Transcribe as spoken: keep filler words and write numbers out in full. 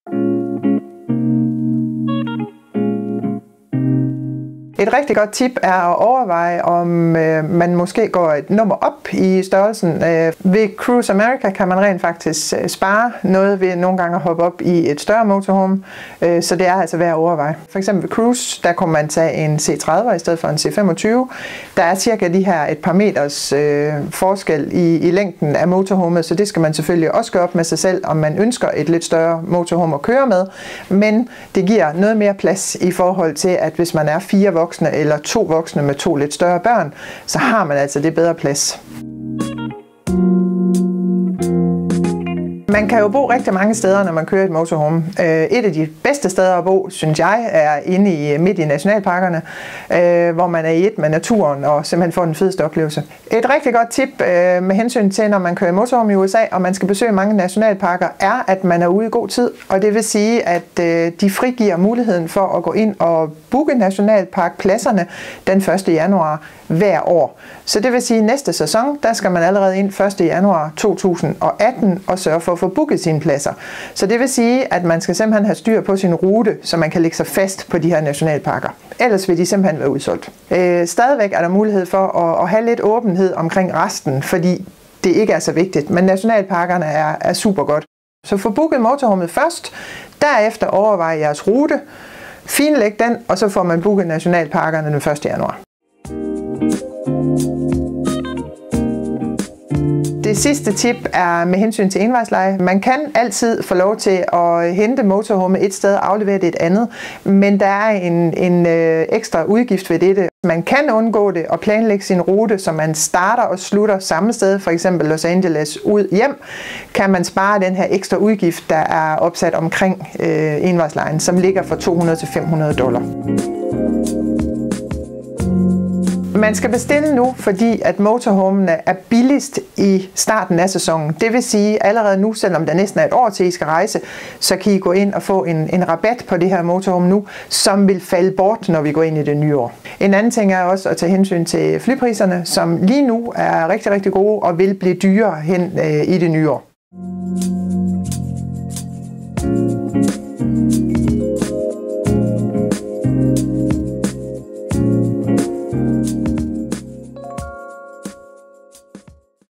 Et rigtig godt tip er at overveje, om øh, man måske går et nummer op i størrelsen. Øh, ved Cruise America kan man rent faktisk øh, spare noget ved nogle gange at hoppe op i et større motorhome, øh, så det er altså værd at overveje. For eksempel ved Cruise, der kunne man tage en C tredive i stedet for en C femogtyve. Der er cirka de her et par meters øh, forskel i, i længden af motorhomet, så det skal man selvfølgelig også gøre op med sig selv, om man ønsker et lidt større motorhome at køre med. Men det giver noget mere plads i forhold til, at hvis man er fire voksne eller to voksne med to lidt større børn, så har man altså det bedre plads. Man kan jo bo rigtig mange steder, når man kører et motorhome. Et af de bedste steder at bo, synes jeg, er inde i midt i nationalparkerne, hvor man er i et med naturen og simpelthen får den fedeste oplevelse. Et rigtig godt tip med hensyn til, når man kører motorhome i U S A, og man skal besøge mange nationalparker, er, at man er ude i god tid. Og det vil sige, at de frigiver muligheden for at gå ind og booke nationalparkpladserne den første januar hver år. Så det vil sige, at næste sæson, der skal man allerede ind første januar to tusind og atten og sørge for at få booket sine pladser. Så det vil sige, at man skal simpelthen have styr på sin rute, så man kan lægge sig fast på de her nationalparker. Ellers vil de simpelthen være udsolgt. Øh, stadigvæk er der mulighed for at, at have lidt åbenhed omkring resten, fordi det ikke er så vigtigt. Men nationalparkerne er, er super godt. Så få booket motorhomet først, derefter overveje jeres rute, finlæg den, og så får man booket nationalparkerne den første januar. Det sidste tip er med hensyn til envejsleje. Man kan altid få lov til at hente motorhome et sted og aflevere det et andet, men der er en, en øh, ekstra udgift ved dette. Man kan undgå det og planlægge sin rute, så man starter og slutter samme sted, for eksempel Los Angeles ud hjem, kan man spare den her ekstra udgift, der er opsat omkring øh, envejslejen, som ligger fra to hundrede til fem hundrede dollar. Man skal bestille nu, fordi at motorhomene er billigst i starten af sæsonen. Det vil sige, allerede nu, selvom der næsten er et år til, I skal rejse, så kan I gå ind og få en, en rabat på det her motorhome nu, som vil falde bort, når vi går ind i det nye år. En anden ting er også at tage hensyn til flypriserne, som lige nu er rigtig, rigtig gode og vil blive dyrere hen øh, i det nye år.